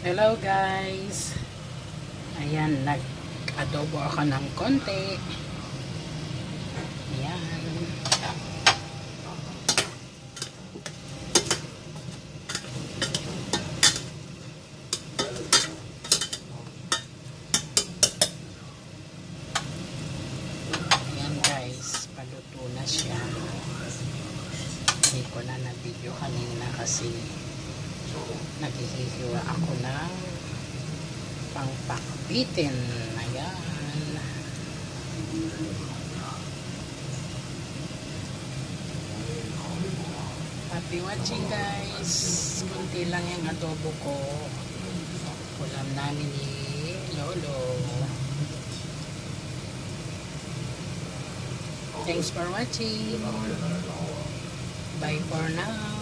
Hello guys. Ayan, nag-adobo ako ng konti. Ayan. Ayan guys, paluto na siya. Hindi ko na na-video kanina kasi naghihiwa ako ng pangpakbitin. Ayan. Happy watching guys. Kunti lang yung adobo ko. Ulam namin ni Lolo. Thanks for watching. Bye for now.